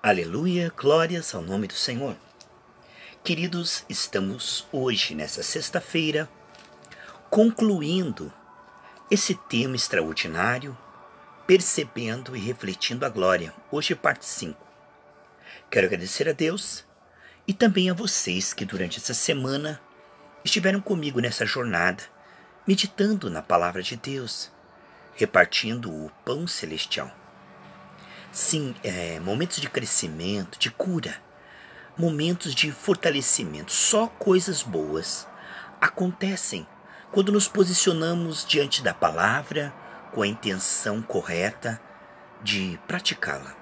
Aleluia, glórias ao nome do Senhor. Queridos, estamos hoje, nessa sexta-feira, concluindo esse tema extraordinário, percebendo e refletindo a glória. Hoje, parte 5. Quero agradecer a Deus e também a vocês que durante essa semana estiveram comigo nessa jornada, meditando na palavra de Deus, repartindo o pão celestial. Sim, momentos de crescimento, de cura, momentos de fortalecimento, só coisas boas acontecem quando nos posicionamos diante da palavra com a intenção correta de praticá-la.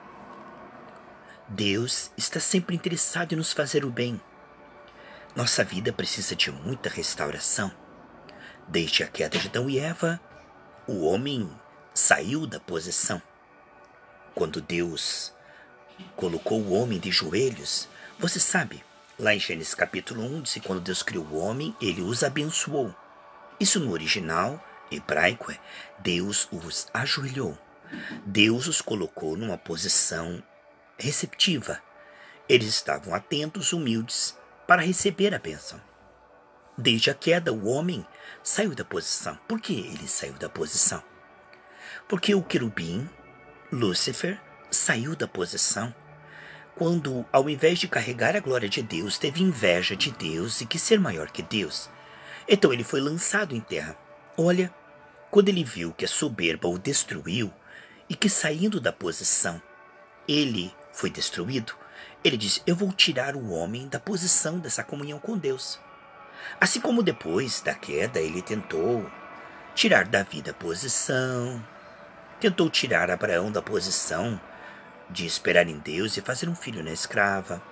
Deus está sempre interessado em nos fazer o bem. Nossa vida precisa de muita restauração. Desde a queda de Adão e Eva, o homem saiu da posição. Quando Deus colocou o homem de joelhos, você sabe, lá em Gênesis capítulo 1, diz que quando Deus criou o homem, ele os abençoou. Isso no original hebraico é Deus os ajoelhou. Deus os colocou numa posição receptiva. Eles estavam atentos, humildes, para receber a bênção. Desde a queda, o homem saiu da posição. Por que ele saiu da posição? Porque o querubim, Lúcifer, saiu da posição quando, ao invés de carregar a glória de Deus, teve inveja de Deus e quis ser maior que Deus. Então ele foi lançado em terra. Olha, quando ele viu que a soberba o destruiu e que, saindo da posição, ele foi destruído, ele disse: eu vou tirar o homem da posição dessa comunhão com Deus. Assim como depois da queda ele tentou tirar Davi da posição, tentou tirar Abraão da posição de esperar em Deus e fazer um filho na escrava.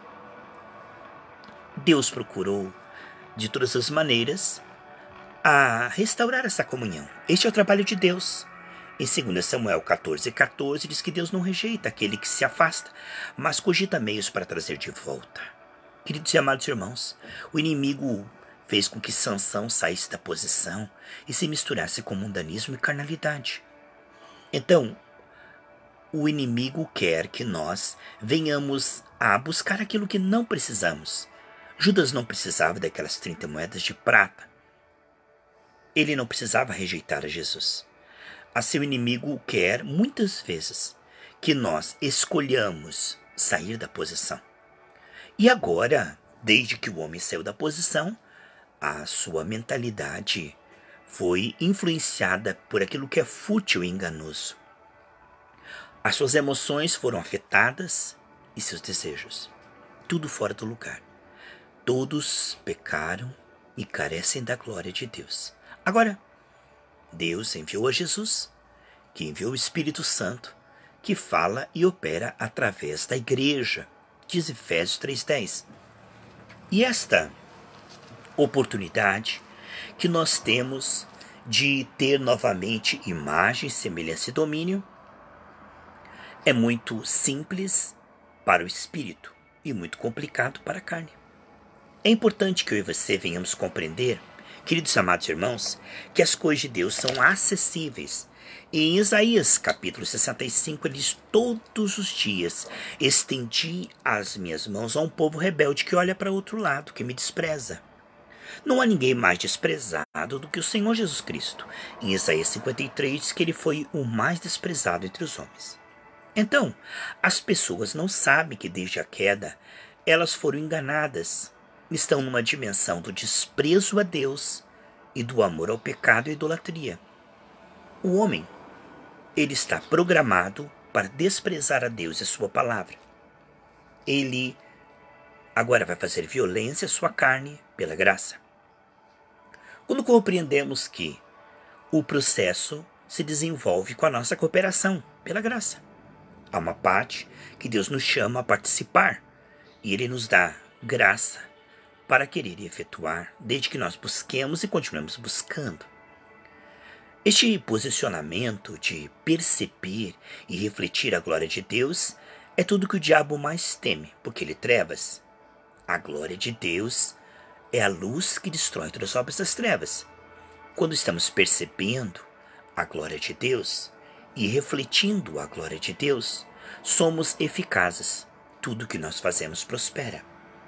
Deus procurou, de todas as maneiras, a restaurar essa comunhão. Este é o trabalho de Deus. Em 2 Samuel 14:14 diz que Deus não rejeita aquele que se afasta, mas cogita meios para trazer de volta. Queridos e amados irmãos, o inimigo fez com que Sansão saísse da posição e se misturasse com mundanismo e carnalidade. Então, o inimigo quer que nós venhamos a buscar aquilo que não precisamos. Judas não precisava daquelas 30 moedas de prata. Ele não precisava rejeitar a Jesus. Assim, o inimigo quer, muitas vezes, que nós escolhamos sair da posição. E agora, desde que o homem saiu da posição, a sua mentalidade foi influenciada por aquilo que é fútil e enganoso. As suas emoções foram afetadas e seus desejos. Tudo fora do lugar. Todos pecaram e carecem da glória de Deus. Agora, Deus enviou a Jesus, que enviou o Espírito Santo, que fala e opera através da igreja, diz Efésios 3:10. E esta oportunidade que nós temos de ter novamente imagem, semelhança e domínio é muito simples para o espírito e muito complicado para a carne. É importante que eu e você venhamos compreender, queridos amados irmãos, que as coisas de Deus são acessíveis. E em Isaías capítulo 65 ele diz: todos os dias estendi as minhas mãos a um povo rebelde que olha para outro lado, que me despreza. Não há ninguém mais desprezado do que o Senhor Jesus Cristo. Em Isaías 53 diz que ele foi o mais desprezado entre os homens. Então, as pessoas não sabem que desde a queda elas foram enganadas. Estão numa dimensão do desprezo a Deus e do amor ao pecado e idolatria. O homem, ele está programado para desprezar a Deus e a sua palavra. Ele agora vai fazer violência à sua carne pela graça. Quando compreendemos que o processo se desenvolve com a nossa cooperação pela graça. Há uma parte que Deus nos chama a participar e Ele nos dá graça para querer efetuar, desde que nós busquemos e continuemos buscando. Este posicionamento de perceber e refletir a glória de Deus é tudo que o diabo mais teme, porque ele trevas. A glória de Deus é a luz que destrói todas as obras das trevas. Quando estamos percebendo a glória de Deus e refletindo a glória de Deus, somos eficazes. tudo que nós fazemos prospera.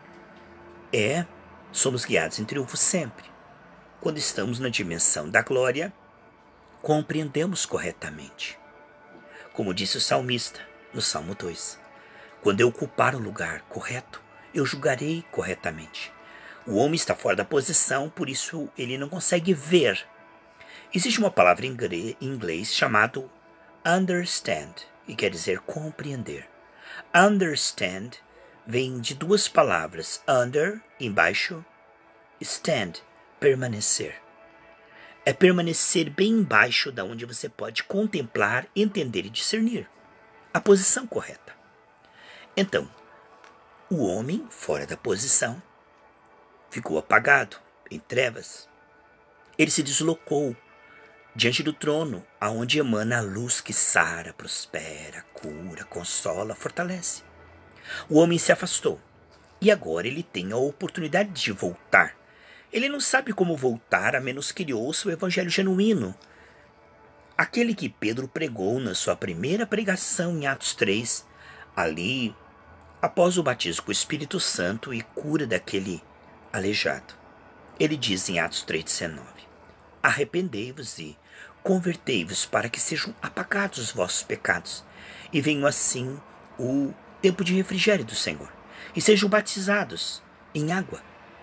Somos guiados em triunfo sempre. Quando estamos na dimensão da glória, compreendemos corretamente. Como disse o salmista no Salmo 2, quando eu ocupar o lugar correto, eu julgarei corretamente. O homem está fora da posição, por isso ele não consegue ver. Existe uma palavra em inglês chamada understand, e quer dizer compreender. Understand vem de duas palavras, under, embaixo, stand, permanecer. É permanecer bem embaixo da onde você pode contemplar, entender e discernir a posição correta. Então, o homem, fora da posição, ficou apagado, em trevas. Ele se deslocou diante do trono, aonde emana a luz que sara, prospera, cura, consola, fortalece. O homem se afastou, e agora ele tem a oportunidade de voltar. Ele não sabe como voltar, a menos que ele ouça o evangelho genuíno. Aquele que Pedro pregou na sua primeira pregação em Atos 3, ali, após o batismo com o Espírito Santo e cura daquele aleijado. Ele diz em Atos 3,19: arrependei-vos e convertei-vos para que sejam apagados os vossos pecados, e venham assim o tempo de refrigério do Senhor, e sejam batizados em água,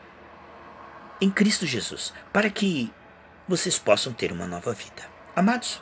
em Cristo Jesus, para que vocês possam ter uma nova vida. Amados,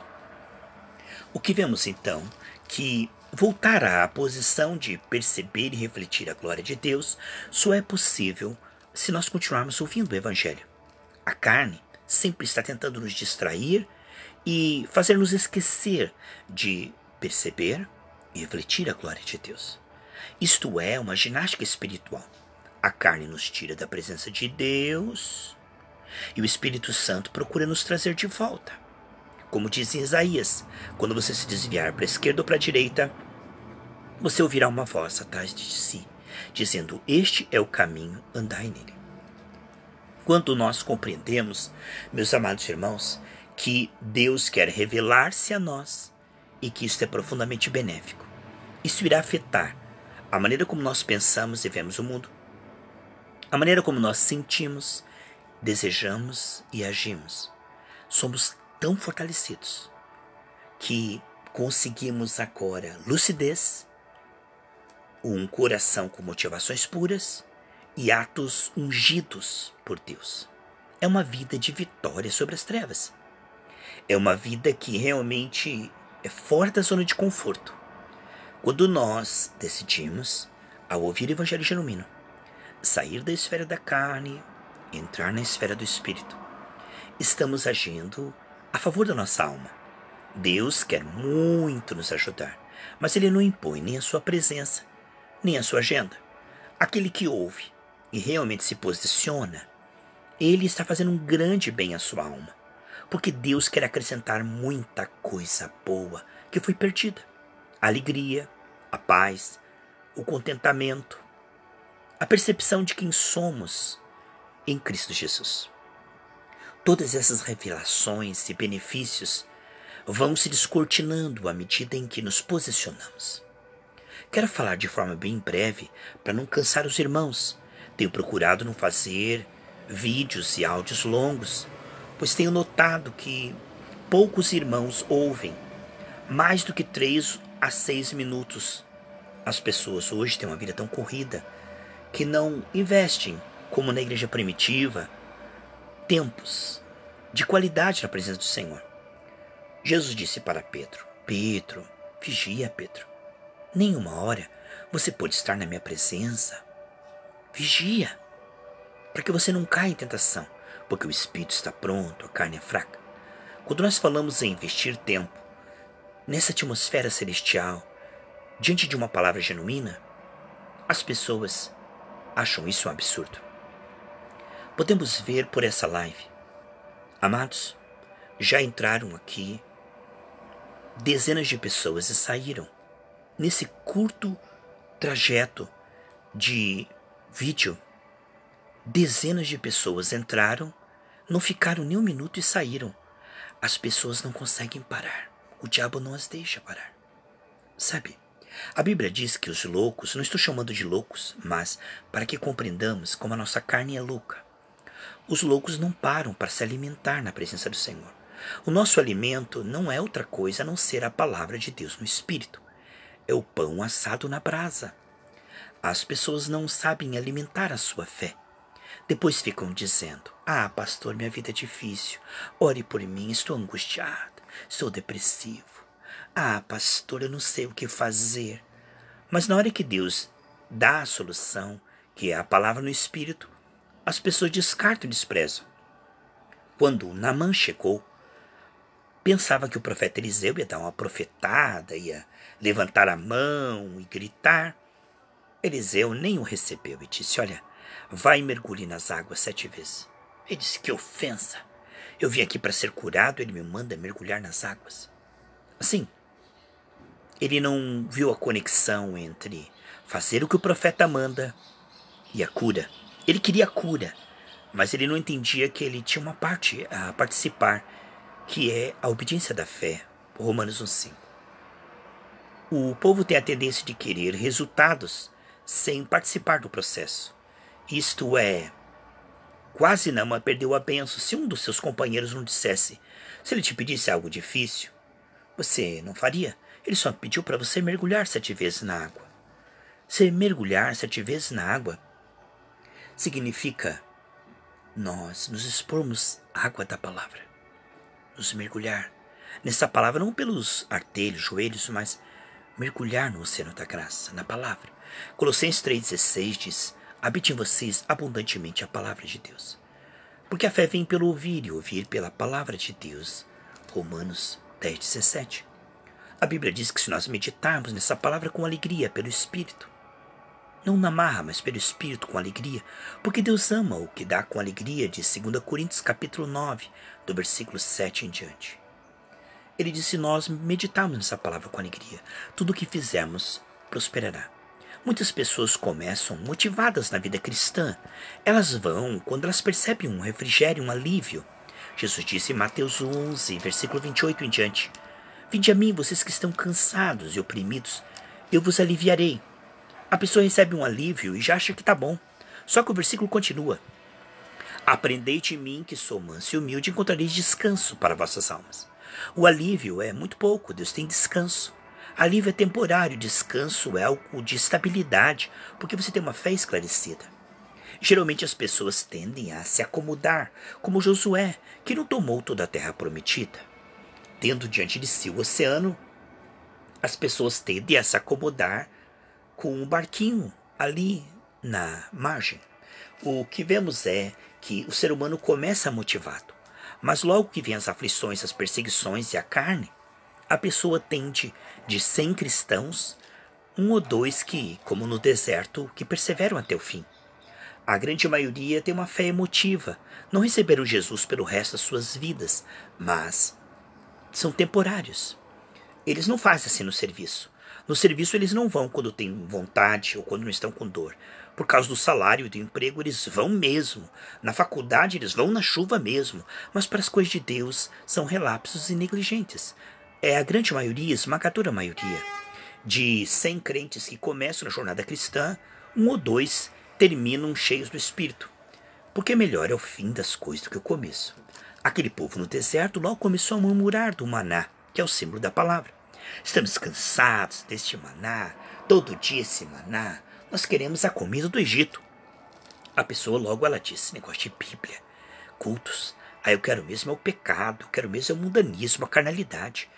o que vemos então, que voltar à posição de perceber e refletir a glória de Deus só é possível se nós continuarmos ouvindo o Evangelho. A carne sempre está tentando nos distrair e fazer-nos esquecer de perceber e refletir a glória de Deus. Isto é uma ginástica espiritual. A carne nos tira da presença de Deus e o Espírito Santo procura nos trazer de volta. Como diz em Isaías, quando você se desviar para a esquerda ou para a direita, você ouvirá uma voz atrás de si, dizendo: este é o caminho, andai nele. Quando nós compreendemos, meus amados irmãos, que Deus quer revelar-se a nós e que isso é profundamente benéfico, isso irá afetar a maneira como nós pensamos e vemos o mundo, a maneira como nós sentimos, desejamos e agimos. Somos tão fortalecidos que conseguimos agora lucidez, um coração com motivações puras e atos ungidos por Deus. É uma vida de vitória sobre as trevas. É uma vida que realmente é fora da zona de conforto. Quando nós decidimos, ao ouvir o Evangelho genuíno, sair da esfera da carne, entrar na esfera do Espírito, estamos agindo a favor da nossa alma. Deus quer muito nos ajudar, mas Ele não impõe nem a sua presença, nem a sua agenda. Aquele que ouve e realmente se posiciona, ele está fazendo um grande bem à sua alma, porque Deus quer acrescentar muita coisa boa que foi perdida. A alegria, a paz, o contentamento, a percepção de quem somos em Cristo Jesus. Todas essas revelações e benefícios vão se descortinando à medida em que nos posicionamos. Quero falar de forma bem breve para não cansar os irmãos. Tenho procurado não fazer vídeos e áudios longos, pois tenho notado que poucos irmãos ouvem mais do que 3 a 6 minutos. As pessoas hoje têm uma vida tão corrida que não investem, como na igreja primitiva, tempos de qualidade na presença do Senhor. Jesus disse para Pedro: Pedro, vigia, Pedro. Nenhuma hora você pode estar na minha presença. Vigia, para que você não caia em tentação, porque o espírito está pronto, a carne é fraca. Quando nós falamos em investir tempo nessa atmosfera celestial, diante de uma palavra genuína, as pessoas acham isso um absurdo. Podemos ver por essa live, amados, já entraram aqui dezenas de pessoas e saíram. Nesse curto trajeto de vídeo, dezenas de pessoas entraram, não ficaram nem um minuto e saíram. As pessoas não conseguem parar. O diabo não as deixa parar. Sabe, A Bíblia diz que os loucos, não estou chamando de loucos, mas para que compreendamos como a nossa carne é louca. Os loucos não param para se alimentar na presença do Senhor. O nosso alimento não é outra coisa a não ser a palavra de Deus no Espírito. É o pão assado na brasa. As pessoas não sabem alimentar a sua fé. Depois ficam dizendo: "Ah, pastor, minha vida é difícil. Ore por mim, estou angustiado, estou depressivo. Ah, pastor, eu não sei o que fazer." Mas na hora que Deus dá a solução, que é a palavra no Espírito, as pessoas descartam e desprezam. Quando Naamã chegou, pensava que o profeta Eliseu ia dar uma profetada, ia levantar a mão e gritar. Eliseu nem o recebeu e disse: "Olha, vai e mergulhe nas águas 7 vezes." Ele disse: "Que ofensa! Eu vim aqui para ser curado, ele me manda mergulhar nas águas." Assim, ele não viu a conexão entre fazer o que o profeta manda e a cura. Ele queria a cura, mas ele não entendia que ele tinha uma parte a participar, que é a obediência da fé. Romanos 1,5. O povo tem a tendência de querer resultados sem participar do processo. Isto é, quase Naamã perdeu a bênção se um dos seus companheiros não dissesse: "Se ele te pedisse algo difícil, você não faria? Ele só pediu para você mergulhar 7 vezes na água." Se mergulhar 7 vezes na água significa nós nos expormos à água da palavra. Nos mergulhar nessa palavra, não pelos artelhos, joelhos, mas mergulhar no oceano da graça, na palavra. Colossenses 3,16 diz: "Habite em vocês abundantemente a palavra de Deus." Porque a fé vem pelo ouvir e ouvir pela palavra de Deus. Romanos 10,17. A Bíblia diz que se nós meditarmos nessa palavra com alegria, pelo Espírito, não na marra, mas pelo Espírito com alegria, porque Deus ama o que dá com alegria, de 2 Coríntios capítulo 9, do versículo 7 em diante. Ele disse: nós meditarmos nessa palavra com alegria, tudo o que fizermos prosperará. Muitas pessoas começam motivadas na vida cristã. Elas vão quando elas percebem um refrigério, um alívio. Jesus disse em Mateus 11, versículo 28 em diante: "Vinde a mim, vocês que estão cansados e oprimidos, eu vos aliviarei." A pessoa recebe um alívio e já acha que está bom. Só que o versículo continua: "Aprendei de mim, que sou manso e humilde, e encontrareis descanso para vossas almas." O alívio é muito pouco, Deus tem descanso. Alívio é temporário, descanso é algo de estabilidade, porque você tem uma fé esclarecida. Geralmente as pessoas tendem a se acomodar, como Josué, que não tomou toda a terra prometida. Tendo diante de si o oceano, as pessoas tendem a se acomodar com um barquinho ali na margem. O que vemos é que o ser humano começa motivado, mas logo que vem as aflições, as perseguições e a carne, a pessoa tende, de 100 cristãos, 1 ou 2 que, como no deserto, que perseveram até o fim. A grande maioria tem uma fé emotiva, não receberam Jesus pelo resto das suas vidas, mas são temporários. Eles não fazem assim no serviço. No serviço eles não vão quando têm vontade ou quando não estão com dor. Por causa do salário e do emprego eles vão mesmo. Na faculdade eles vão na chuva mesmo. Mas para as coisas de Deus são relapsos e negligentes. É a grande maioria, esmagadora maioria. De 100 crentes que começam na jornada cristã, 1 ou 2 terminam cheios do Espírito. Porque melhor é o fim das coisas do que o começo. Aquele povo no deserto logo começou a murmurar do maná, que é o símbolo da palavra. Estamos cansados deste maná, todo dia esse maná, nós queremos a comida do Egito. A pessoa logo ela diz: negócio de Bíblia, cultos, eu quero mesmo é o pecado, eu quero mesmo é o mundanismo, a carnalidade.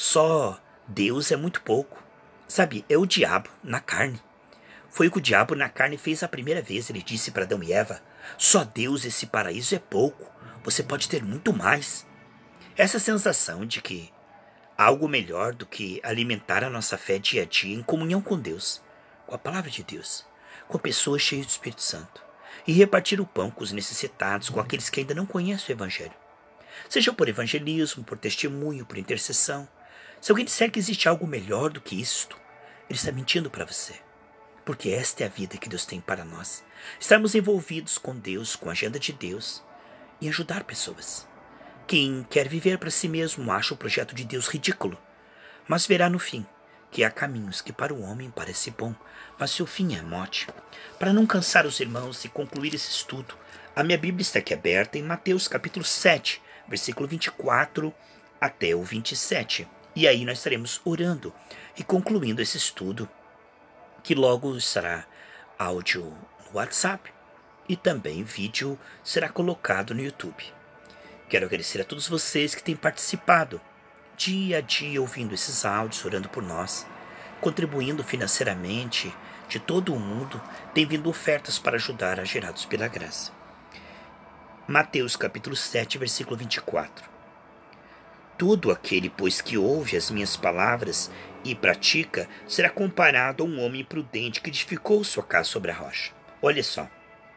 Só Deus é muito pouco. Sabe, é o diabo na carne. Foi o que o diabo na carne fez a primeira vez. Ele disse para Adão e Eva: só Deus, esse paraíso é pouco, você pode ter muito mais. Essa sensação de que algo melhor do que alimentar a nossa fé dia a dia em comunhão com Deus, com a palavra de Deus, com pessoas cheias do Espírito Santo, e repartir o pão com os necessitados, com aqueles que ainda não conhecem o Evangelho. Seja por evangelismo, por testemunho, por intercessão. Se alguém disser que existe algo melhor do que isto, ele está mentindo para você. Porque esta é a vida que Deus tem para nós. Estarmos envolvidos com Deus, com a agenda de Deus, e ajudar pessoas. Quem quer viver para si mesmo acha o projeto de Deus ridículo, mas verá no fim que há caminhos que para o homem parece bom, mas seu fim é morte. Para não cansar os irmãos e concluir esse estudo, a minha Bíblia está aqui aberta em Mateus capítulo 7, versículo 24 até o 27. E aí nós estaremos orando e concluindo esse estudo, que logo será áudio no WhatsApp e também vídeo será colocado no YouTube. Quero agradecer a todos vocês que têm participado dia a dia ouvindo esses áudios, orando por nós, contribuindo financeiramente. De todo o mundo tem vindo ofertas para ajudar a Gerados pela Graça. Mateus capítulo 7, versículo 24. Todo aquele, pois, que ouve as minhas palavras e pratica, será comparado a um homem prudente que edificou sua casa sobre a rocha. Olha só,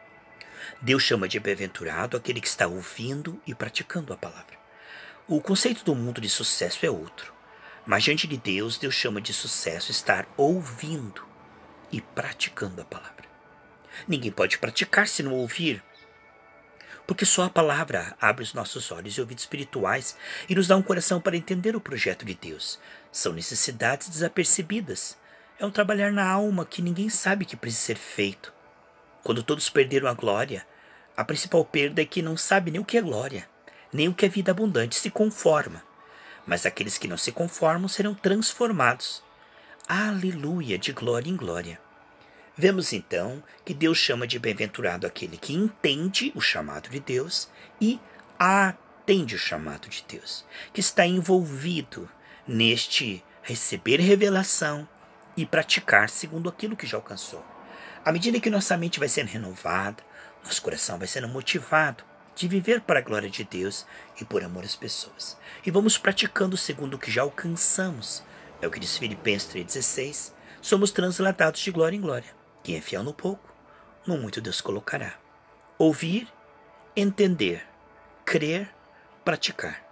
Deus chama de bem-aventurado aquele que está ouvindo e praticando a palavra. O conceito do mundo de sucesso é outro, mas diante de Deus, Deus chama de sucesso estar ouvindo e praticando a palavra. Ninguém pode praticar se não ouvir, porque só a palavra abre os nossos olhos e ouvidos espirituais e nos dá um coração para entender o projeto de Deus. São necessidades desapercebidas. É um trabalhar na alma que ninguém sabe que precisa ser feito. Quando todos perderam a glória, a principal perda é que não sabe nem o que é glória, nem o que é vida abundante, se conforma. Mas aqueles que não se conformam serão transformados. Aleluia, de glória em glória. Vemos então que Deus chama de bem-aventurado aquele que entende o chamado de Deus e atende o chamado de Deus, que está envolvido neste receber revelação e praticar segundo aquilo que já alcançou. À medida que nossa mente vai sendo renovada, nosso coração vai sendo motivado de viver para a glória de Deus e por amor às pessoas. E vamos praticando segundo o que já alcançamos. É o que diz Filipenses 3,16. Somos transladados de glória em glória. Quem é fiel no pouco, no muito Deus colocará. Ouvir, entender, crer, praticar.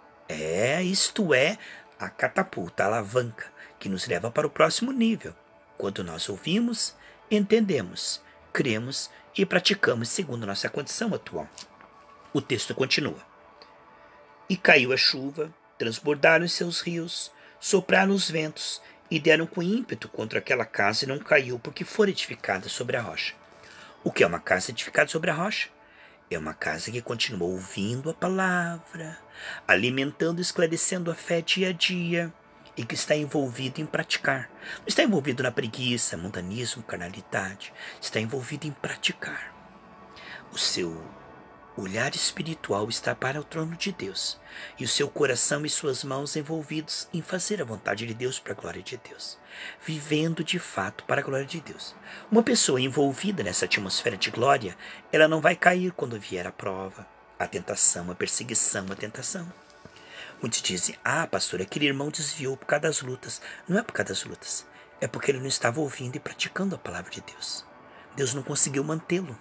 Isto é a catapulta, a alavanca, que nos leva para o próximo nível. Quando nós ouvimos, entendemos, cremos e praticamos segundo nossa condição atual. O texto continua. E caiu a chuva, transbordaram os seus rios, sopraram os ventos, e deram com ímpeto contra aquela casa e não caiu, porque fora edificada sobre a rocha. O que é uma casa edificada sobre a rocha? É uma casa que continua ouvindo a palavra, alimentando e esclarecendo a fé dia a dia, e que está envolvido em praticar. Não está envolvido na preguiça, mundanismo, carnalidade. Está envolvido em praticar. O seu olhar espiritual está para o trono de Deus, e o seu coração e suas mãos envolvidos em fazer a vontade de Deus para a glória de Deus, vivendo de fato para a glória de Deus. Uma pessoa envolvida nessa atmosfera de glória, ela não vai cair quando vier a prova, a tentação, a perseguição, a tentação. Muitos dizem, pastor, aquele irmão desviou por causa das lutas. Não é por causa das lutas, é porque ele não estava ouvindo e praticando a palavra de Deus. Deus não conseguiu mantê-lo.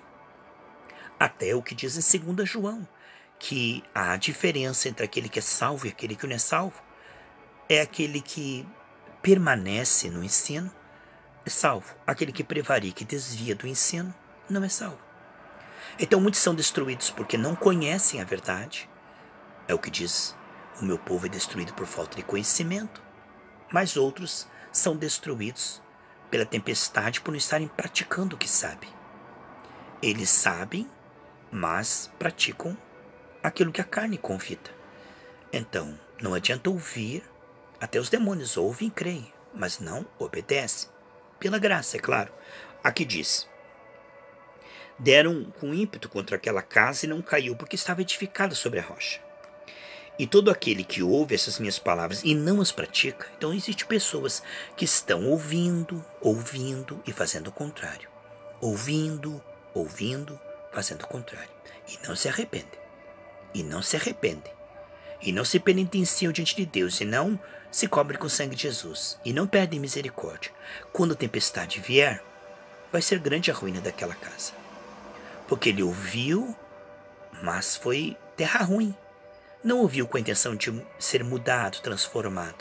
Até o que diz em 2 João, que a diferença entre aquele que é salvo e aquele que não é salvo é aquele que permanece no ensino, é salvo. Aquele que prevarica e desvia do ensino, não é salvo. Então muitos são destruídos porque não conhecem a verdade. É o que diz, o meu povo é destruído por falta de conhecimento. Mas outros são destruídos pela tempestade por não estarem praticando o que sabem. Eles sabem, mas praticam aquilo que a carne convida. Então, não adianta ouvir, até os demônios ouvem e creem, mas não obedecem. Pela graça, é claro. Aqui diz, deram com ímpeto contra aquela casa e não caiu, porque estava edificada sobre a rocha. E todo aquele que ouve essas minhas palavras e não as pratica, então existem pessoas que estão ouvindo e fazendo o contrário. Ouvindo, fazendo o contrário. E não se arrependem. E não se penitenciam diante de Deus. E não se cobrem com o sangue de Jesus. E não perdem misericórdia. Quando a tempestade vier, vai ser grande a ruína daquela casa. Porque ele ouviu, mas foi terra ruim. Não ouviu com a intenção de ser mudado, transformado.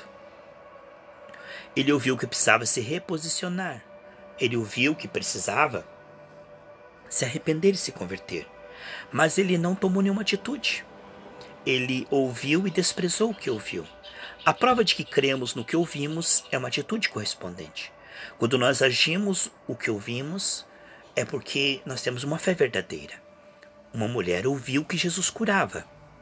Ele ouviu que precisava se reposicionar. Ele ouviu que precisava se arrepender e se converter. Mas ele não tomou nenhuma atitude. Ele ouviu e desprezou o que ouviu. A prova de que cremos no que ouvimos é uma atitude correspondente. Quando nós agimos o que ouvimos, é porque nós temos uma fé verdadeira. Uma mulher ouviu que Jesus curava.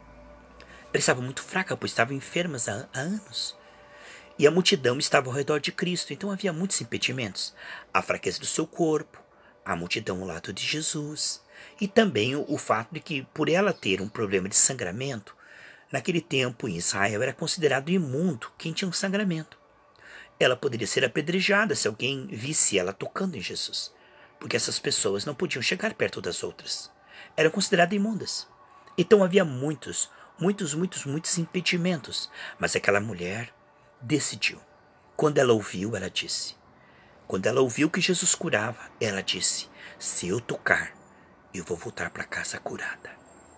Ela estava muito fraca, pois estava enferma há anos. E a multidão estava ao redor de Cristo, então havia muitos impedimentos. A fraqueza do seu corpo, a multidão ao lado de Jesus, e também o fato de que, por ela ter um problema de sangramento, naquele tempo em Israel era considerado imundo quem tinha um sangramento. Ela poderia ser apedrejada se alguém visse ela tocando em Jesus, porque essas pessoas não podiam chegar perto das outras. Eram consideradas imundas. Então havia muitos impedimentos, mas aquela mulher decidiu. Quando ela ouviu, ela disse. Quando ela ouviu que Jesus curava, ela disse: se eu tocar, eu vou voltar para casa curada.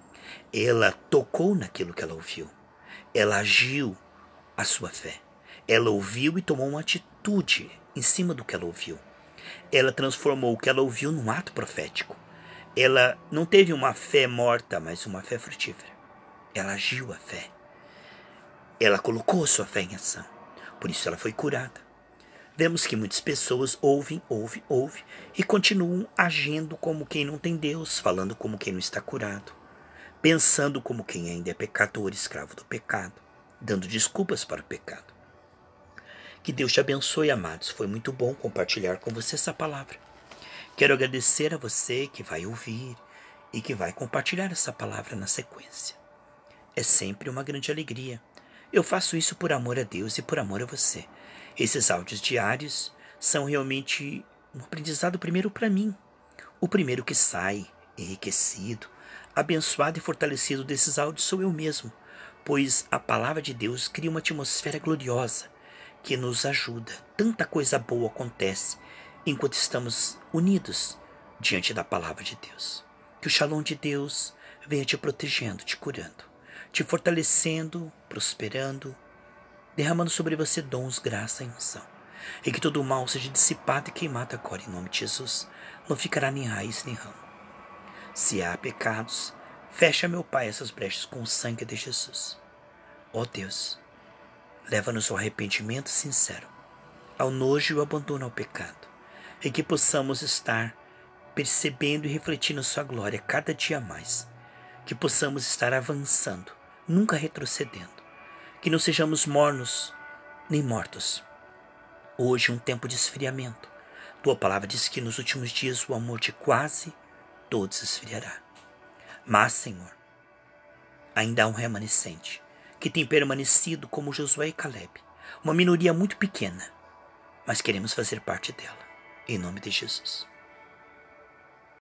Ela tocou naquilo que ela ouviu. Ela agiu a sua fé. Ela ouviu e tomou uma atitude em cima do que ela ouviu. Ela transformou o que ela ouviu num ato profético. Ela não teve uma fé morta, mas uma fé frutífera. Ela agiu a fé. Ela colocou sua fé em ação. Por isso ela foi curada. Vemos que muitas pessoas ouvem e continuam agindo como quem não tem Deus, falando como quem não está curado, pensando como quem ainda é pecador, escravo do pecado, dando desculpas para o pecado. Que Deus te abençoe, amados. Foi muito bom compartilhar com você essa palavra. Quero agradecer a você que vai ouvir e que vai compartilhar essa palavra na sequência. É sempre uma grande alegria. Eu faço isso por amor a Deus e por amor a você. Esses áudios diários são realmente um aprendizado primeiro para mim. O primeiro que sai enriquecido, abençoado e fortalecido desses áudios sou eu mesmo, pois a palavra de Deus cria uma atmosfera gloriosa que nos ajuda. Tanta coisa boa acontece enquanto estamos unidos diante da palavra de Deus. Que o Shalom de Deus venha te protegendo, te curando, te fortalecendo, prosperando, derramando sobre você dons, graça e unção. E que todo o mal seja dissipado e queimado agora em nome de Jesus. Não ficará nem raiz nem ramo. Se há pecados, fecha, meu Pai, essas brechas com o sangue de Jesus. Ó Deus, leva-nos ao arrependimento sincero, ao nojo e ao abandono ao pecado, e que possamos estar percebendo e refletindo sua glória cada dia mais, que possamos estar avançando, nunca retrocedendo, que não sejamos mornos nem mortos. Hoje um tempo de esfriamento. Tua palavra diz que nos últimos dias o amor de quase todos esfriará. Mas, Senhor, ainda há um remanescente que tem permanecido como Josué e Caleb, uma minoria muito pequena, mas queremos fazer parte dela, em nome de Jesus.